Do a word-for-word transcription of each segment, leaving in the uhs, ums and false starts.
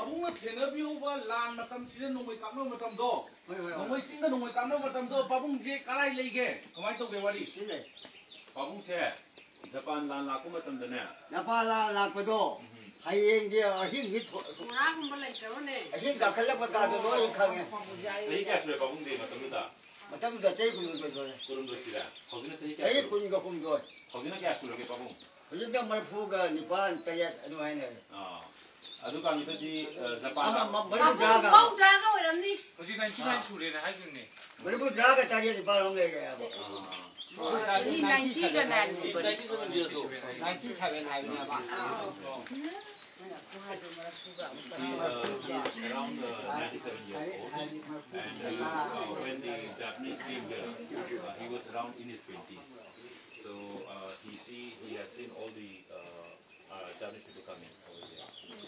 Pabungna thena biuba lan matam sida nongoi kamno matam do. Nongoi singa nongoi kamno matam do pabung je kalai leige. Kamai to ge wari. Sile. Pabung se Japan lan laku matam dane. Japan lan laku do. Hayeng je ahin hit. Ora kum balai jone. Ahin ka khala pa ka do lo khang. Lehi ka sure pabung de matam da. Matam da chei kun ko do. Kurun do sida. Hogina chei ka. Ai kun ko kun do. Hogina ka sure ke pabung. Hogina ka mar phu ga nipan tayat anu hai ne. Ah. Adu kan to di Japan. Ma ma ma jaga. Ma jaga oram ni. Hoji ninety-nine sure na hai sunne. Mari bu jaga tariya di parong le ga. Ni ninety ga na. ninety-seven years old. ninety-seven hai ne ba. He uh, is around uh, ninety-seven years old, and uh, uh, when the Japanese came here, uh, he was around in his twenties. So uh, he see he has seen all the uh, uh, Japanese people coming over here.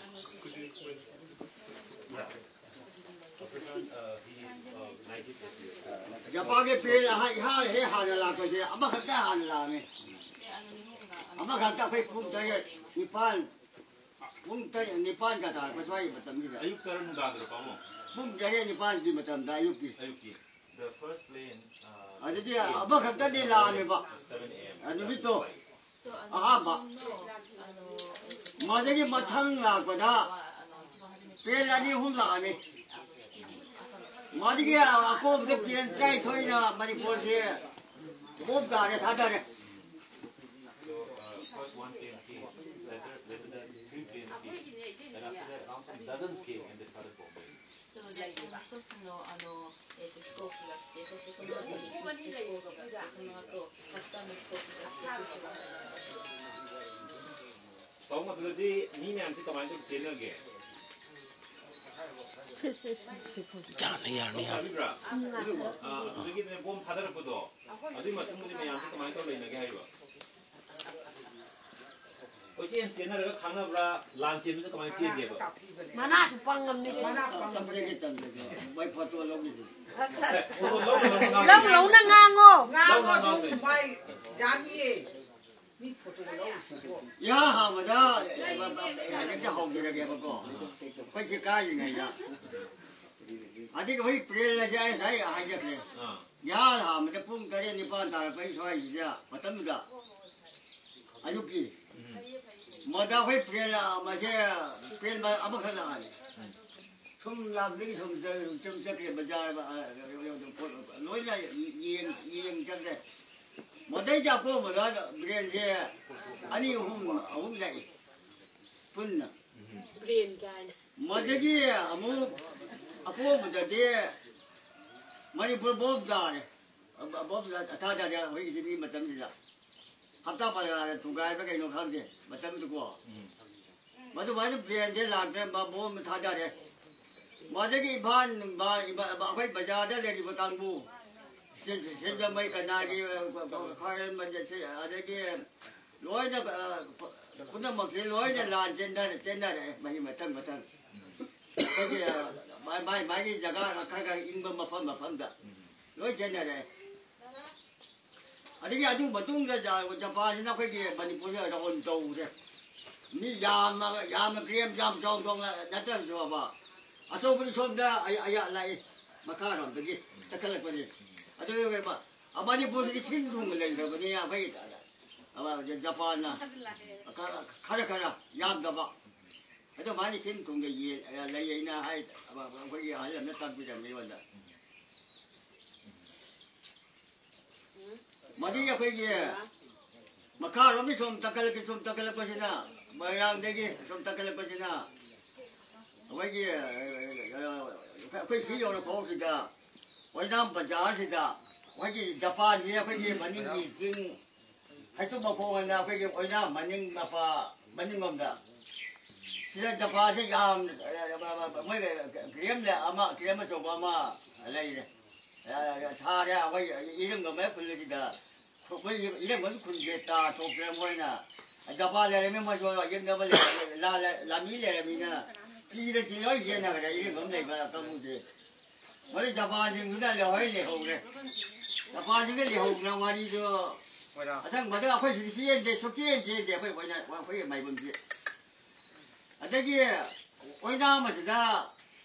Yeah. African, uh, he is uh, ninety-six years old. Japan ke pe ha ha he ha la ko je ama kha ka ha la me. Ama kha ka phai kum tayat nipan. Mung tanya nipan kata, paswai matam ni. Ayuk karan nungga ada kamu. Mung jaya nipan di matam dah ayuk ki. Ayuk ki. The first plane. Uh, Ada dia, apa kata dia lah ni pak. seven A M. Anu itu. Aha pak. Macam ni matang lah pada. Pela ni hum lah ni. Macam ni aku betul pian try thoi na Manipur dia. Bom dah dia, ada dia. So uh, first one plane came. Later, later that three planes came. And after that, around some dozens came and they started bombing. So like 一つのあのえっと飛行機が来て、そしてその後にみっつ飛行機が来て、その後たくさんの飛行機が来て空襲が始まりました。 Kau nggak perlu di ni ni anci kemarin tu sini lagi. Jangan liar nih. Tapi berapa? Ah, tu kita ni bom thadar apa tu? Adi macam mungkin ni anci kemarin tu lain lagi hari ba. Oke, yang sini ada khana berapa lanci macam kemarin sini dia ba. Mana tu pangam ni? Mana pangam ni kita ni? Baik foto log ni. Log log na ngango. Ngango tu baik jadi. Ya, hama dah. Kita hok dia lagi apa kau? Kau cakap je ni ya. Adik kau pergi lagi saya aja ke. Ya, hama dah pun kerja ni pun tak pergi soal je. Betul tak? Ayuki. Muda kau pergi lah, macam pergi apa kena ni? Tum lagi tum tum cakap baca loy lah yang yang cakap. Muda jago muda pergi je. Ani hum hum lagi. Pun. Brain kan. Muda je, amu aku muda je. Mari berbom dah. Berbom dah. Ada ada hari ini macam ni lah. Hafta pada tugas pakai nak kerja. Macam itu gua. Muda mana pergi je lah. Berbom ada je. Muda je iban iban apa baca ada lagi petang bu. Sejak mai kena lagi kaya macam ada lagi. Loi dah, kuna maksud loi dah lan cendar cendar eh, macam macam macam. Jadi, mai mai mai jaga kerja ingin mafam mafam dah. Loi cendar eh. Ada yang tu betul saja, Jepang ni nak pergi Manipur ni ada orang tahu je. Ni jam jam krem jam jom jom nanti tu apa. Asal pun sudah ayat ayat lain makanan pergi tak kalah pergi. Ada yang apa? Apa ni pun Ching tu mulai dah pergi apa itu. Apa Jepang na, kara kara, yang apa? Itu mana Ching tu ke ye, lagi ina hai, apa apa ye hai, mana tak bisa mewah dah. Madi ya pergi, makar orang ni som takal ke som takal apa sih na, bayang degi som takal apa sih na. Pergi, pergi orang kau sih dah, orang bazaar sih dah, pergi Jepang ni pergi mana ni Ching. Itu bapa orang apa yang orang maning apa maning mana? Sila Jepang je jam, mereka kirim le, ama kirim macam ama lain. Cara dia, apa iring kami perlu tidak. Kau iring mana kun jeta, tu kirim mana? Jepang le, memang macam iring kami le, la la mil le mina. Kira kira je nak ada iring kami le, kamu je. Mana Jepang je kita le, hari le hok le. Jepang je le hok nak mari tu. Ada mana apa sih sih je, suci je je, apa banyak apa Maibam je. Ada je, ôi nam mà ra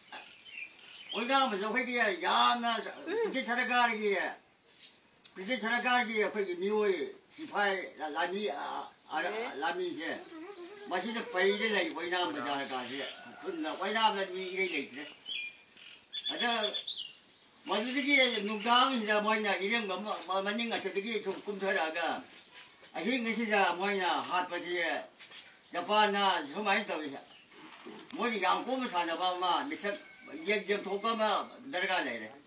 ôi nam mà phải kia yam na cái chả cái gì cái chả cái gì phải cái miêu chỉ phải là làm gì à làm gì chứ mà chỉ là phải cái này ôi nam mà ra cái gì còn là ôi nam là gì cái gì chứ à đó mà cái cái nông dân thì là mọi nhà cái những mà mà mà những cái chỗ cái chỗ cũng thấy là cái à hiện cái là mọi nhà hạt bây giờ Japan na số mấy tàu mỗi cái hàng cũng sản xuất mà mình sẽ dân dân thổ ba mà đỡ cái này đấy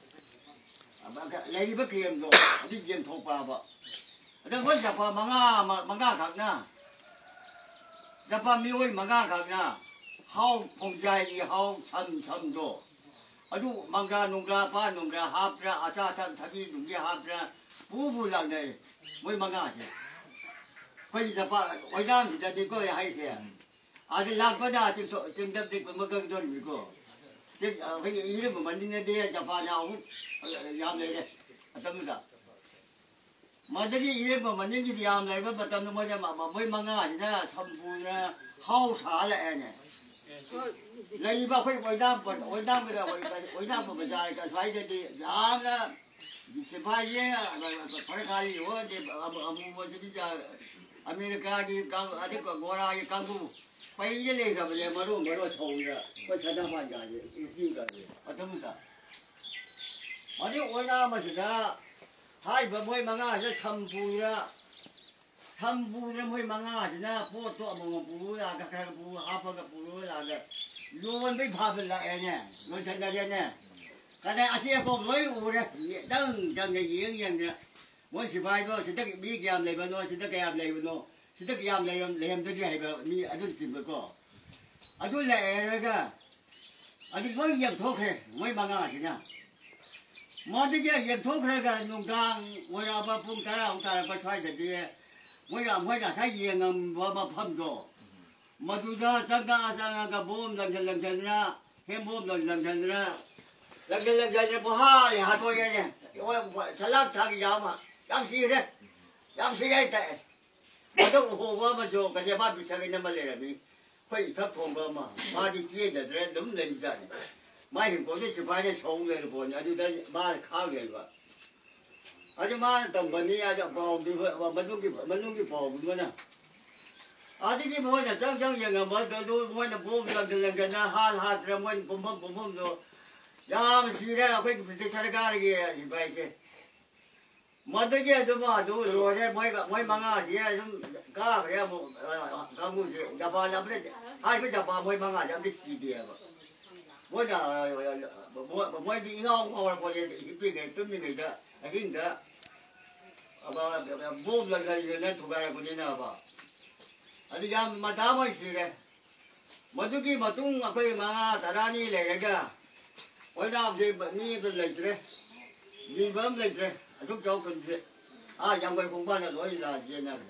lấy đi bất kỳ em rồi đi dân thổ ba vậy đó với Japan manga manga khác na Japan miêu manga khác na hao phong dài hao chăm chăm đó aduh mangga nungga pa nungga hapra acha tan thabi nungge hapra bu bu lang nei moi mangga che pai ja pa oi dam ja de ko hai se adi lag pa da chi chim dap de ma ga don mi ko chi pai i re ma ni ne de ja pa na hu yam nei de atam da ma de i re ma ni ji yam lai ba tam no ma ja ma moi mangga ji na cham bu na hao sa la ne lấy bao nhiêu ôi đam còn ôi đam bây giờ ôi ôi đam mà bây giờ cái xoay cái gì dám là chỉ phải gì phải cái gì đó thì amu amu bây giờ America đi cang ở đây còn ngora đi cang bu phải cái này sao bây giờ mà đâu mà đâu sầu rồi có sao đâu mà giờ gì gì cái gì ở đâu mà ở đây ôi đam mà giờ hai bữa mới mang ra sẽ thăm bùi ra thăm bùi ra mới mang ra thì na po to mà bùi ra cái cái bùi hấp cái bùi ra cái luôn biết phá bên lại nè, luôn chân ra nè, cái này anh chị có lối u đấy, đừng chân cái gì vậy nè, muốn xí phải đó, xí tất cái bí cái này bên đó, xí tất cái này bên đó, xí tất cái này làm làm tới cái này mi anh tôi chìm có, anh tôi lẹ rồi cơ, anh tôi mới nhập thuốc hết, mới bằng à chứ nhá, mà cái gì nhập thuốc hết cái nông trang, mới làm bao phun cái nào cái nào phải xoay cái gì, mới làm mới là sai gì ngầm bao bao phun đồ. mà tôi ra sang cả sang cả bom lần lần lần lần ra hem bom lần lần lần ra lần lần lần lần bỏ ha thì hạt thôi nhỉ ôi salad sang cái mà làm gì đấy làm gì đấy tại mà tôi hồ quá mà cho cái gì mà bị sang cái năm này là bị phải thấp phong ba mà mà đi chơi là đấy đúng lên ra mà hiện có cái sự phải để sống lên rồi nhá tôi đấy mà khao lên vậy anh mà tầm bên này anh bảo đi mà mình luôn cái mình luôn cái bảo mình nữa à thì cái mồi là sáng sáng giờ mà tôi tôi mồi là bom lần lần lần na hal hal ra mồi bom bom bom bom rồi, ya xí ra cái cái cái cái cái gì vậy chứ, mà tôi cái tôi mà tôi rồi cái mồi mồi mang à gì á chúng cá cái mà cá ngư gì, Japan làm đấy, hai cái Japan mồi mang à làm đấy gì đấy mà, mồi là mồi mồi đi ngon ngon là mồi gì cái cái tôi mình cái cái cái đó, mà bom lần lần lần thu về cái gì nào mà anh đi làm mà đám ấy gì đấy, mà tôi khi mà tung ở quê mà ta ra đi lấy cái, ôi đám gì mà đi tôi lấy cái, gì bấm lấy cái, chúng cháu cần gì, à nhà quê cũng bán là nói là gì nào,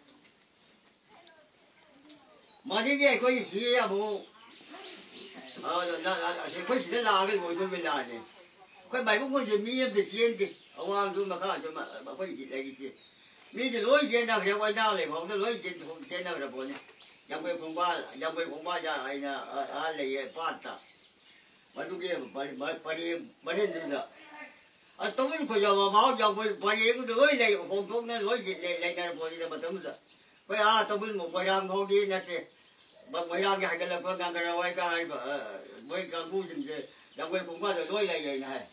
mà đi cái quê gì à bố, à là là cái quê gì là cái ngồi tôi mới làm này, quê bảy cũng có gì miếng thì chiên thì, ông ăn tôi mà khá cho mà mà quê gì lấy cái gì. mi chỉ lối trên nào thì quay nào lại phong cái lối trên trên nào là bốn nhà quê phong ba nhà quê phong ba nhà ai na à lấy phát ta mà tôi kia bari bari bari gì đó à tôi cái phải giờ mà máu nhà quê bari cái lối này phong phong này lối này này này bốn gì mà tôi rồi bây à tôi biết một bài đăng phong đi nè chứ mà bài đăng cái cái là con ngang cái rồi cái hai với cái ngu gì chứ nhà quê phong ba là lối này này này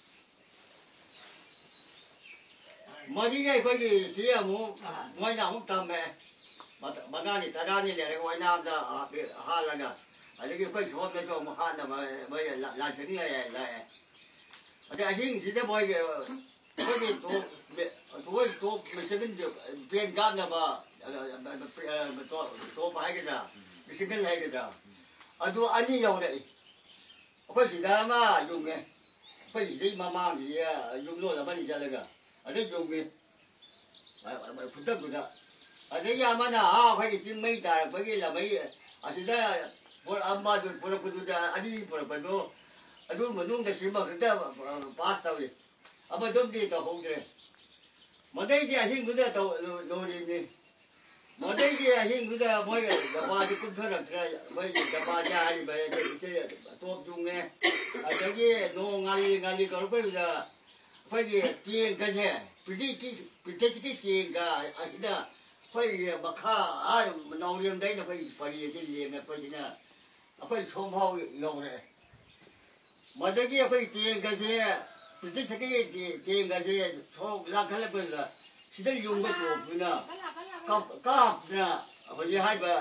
mà đi cái cái gì xí à mu ngoài nào cũng tầm mẹ mà mà ngay thì ta ra đi lại ngoài nào đó hà là nè ở đây cái cái số cái số mà hà là mà bây giờ là là chính là là ở đây anh chỉ để bây giờ cái gì tôi tôi tôi mình sẽ biết được bên cạnh là mà tôi tôi phải cái nào mình sẽ biết lại cái nào ở đây anh đi dùng đấy cái gì đó mà dùng cái cái gì đấy mà mà gì dùng luôn là bao nhiêu là cái ở đây dùng cái, phụ trách của nó, ở đây nhà mà nào, phải cái chim mấy ta, phải cái là mấy, ở đây, bữa ăn mà được, bữa bữa được, anh đi bữa bữa đó, anh đi mà nung cái gì mà cái đó, pasta vậy, à mà đúng đi tao không được, mà đây thì anh cũng được tao đồ gì nè, Mà đây kia hiện bây giờ mỗi cái Japan thì cũng thôi là mấy cái Japan nhà thì bây giờ cái tốt chung nghe. À cái kia nó ngali ngali có lúc bây giờ phải cái tiền cái gì, bây giờ cái bây giờ cái tiền cái à đó phải mà khá à nông nghiệp đấy nó phải phải cái gì này phải gì nè, phải sống hậu用的。mà đây kia phải tiền cái gì, bây giờ cái tiền cái gì, số lang khá là bây giờ, chỉ để dùng cái đồ thôi nè. Cọc cọc nè, bây giờ hai bà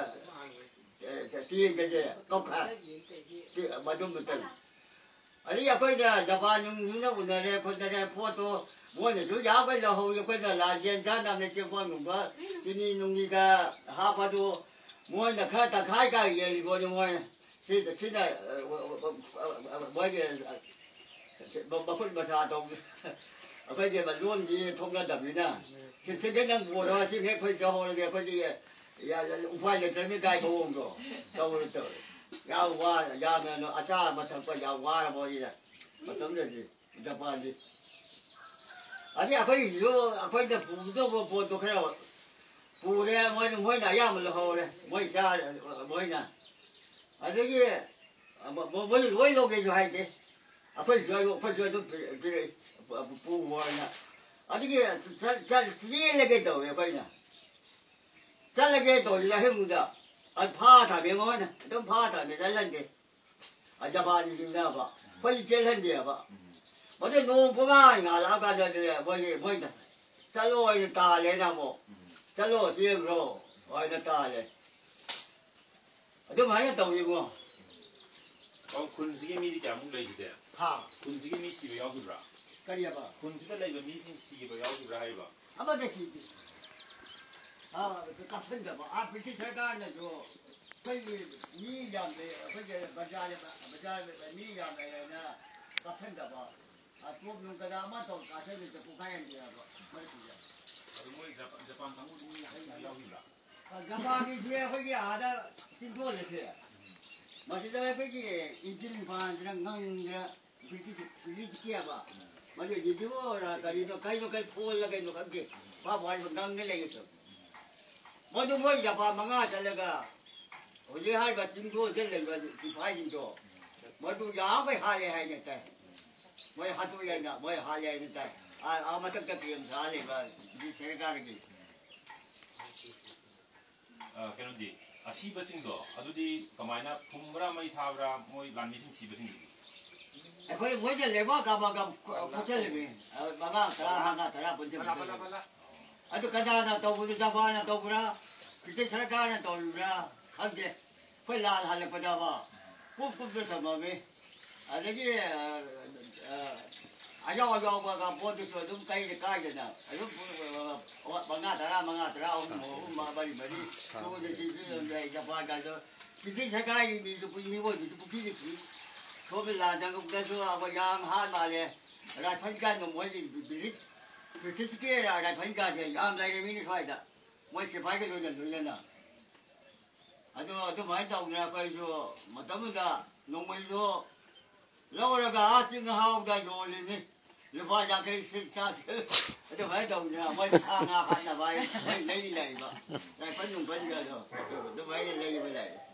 tiền cái gì, cọc hả, mà đúng một tuần. Anh ấy bây giờ Japan những những nó cũng này,คนnày photo, mỗi người chú giáo bây giờ hầu như bây giờ là dân gian làm này chưa quan cũng có, chỉ ni nông nghiệp cả, hà phát đồ, mỗi người khai ta khai cái gì gọi là mỗi, chỉ chỉ là mỗi cái, bà bà phun bà sa đông, bây giờ bà luôn gì thông ra đầm gì nè. Chỉ chỉ cái năng bộ đó chỉ cái phải cho họ cái phải đi, ya phải là cái cái đồ rồi, đâu có được. Yao qua, ya mà nó acha mà thằng con yao qua là bao nhiêu, mà tấm là gì, Japan gì. Anh ấy phải hiểu, phải là phụ đâu phụ phụ đâu cái nào, phụ này mỗi mỗi nhà ya mà là họ này, mỗi cha mỗi nhà. Anh ấy cái, mỗi mỗi mỗi lúc cái gì hay thế, phải sửa phải sửa đâu cái phụ mua này. Anh ấy cái, cha cha chỉ là cái đầu phải nè, cha là cái đầu là không được. anh phá thà miếng ngon này, đâm phá thà miếng lên đi, anh chả phá gì nữa ba, phải chơi lên đi ba, mà cái nông phụ ngay ngã lá cái đó thì bây giờ bây giờ, chả lôi ta lên nào mo, chả lôi riêng rồi, bây giờ ta lên, đâm hai cái đầu gì không? Cònคุณสิ่งมีที่จะมุ่งเลยใช่ไหม Ha, คุณสิ่งมีสิ่งไปเอาดูระ cái gì ba? คุณสิ่งอะไรแบบมีสิ่งสิ่งไปเอาดูระให้บ่ À mà cái gì? À, cái cặp phân đó, à, cái cái xe cái này rồi, cái gì, mi làm về, cái gì, bây giờ bây giờ mi làm về nè, cặp phân đó, à, tôi dùng cái đó mà tôi cả xe thì tôi cũng phải làm gì à, mấy cái gì. เอาด้วยจะจะฟังทั้งหมดนี้ให้เอาดูระ À, Japan cái gì, cái gì à, đó, tin tôi là gì, mà chỉ là cái gì, engine fan, cái ngang cái, cái gì, cái gì kia ba, mà cái gì đó là cái gì đó, cái đó cái phôi là cái đó cái gì, phá phá nó ngang cái này cái mà chúng tôi Japan mà ngã trở lại cả, hồi giờ hai bà chính tôi trở lại là chỉ phải chính tôi, mà tôi giá phải hai ngày hai ngày tay, mới hai tôi ngày nào mới hai ngày tay, à à mà tất cả tiền trả lại và đi xe cái gì. 아, 그런데 아 시버싱도 아두디 가마이나 품브라 마이 타브라 모이 란미싱 시버싱 거기 뭐지 레바 가바가 고쳐내비 마가 다라 마가 다라 본체 본체 아주 가다나 또 부르 잡아나 또 부라 그때 살까나 또 부라 한게 콜라 할래 보다봐 ปุ๊บปุ๊บ잡아매 아저기 아저저가 보도서 좀 까이게 까이잖아 아주 마가 다라 마가 다라 뭐 마바리 마리 그거 지금 이제 봐가서 그때 살까이 미서 부미고 부티지 처음에 나장국 가서 아버지랑 한 말에 라 편간 놈 뭐지 비리 비티스케라 라 편간에 양 라이를 미니 좋아이다 뭐 시바게 조절 누르잖아 아주 아주 많이 나오냐 그래서 뭐 때문에 농물도 러버가 아침 하우다 요리니 루바자 그리스 차트 아주 많이 나오냐 뭐 차나 하나 봐야 내리 내리 봐 나 편좀 편가서 또 많이 내리 봐야